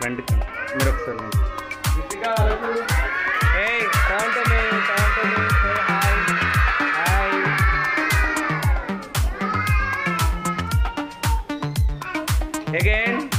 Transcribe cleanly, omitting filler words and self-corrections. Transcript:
రండి మీరు ఒకసారి రండి. Hey, turn to me, say hi. Hi. Again.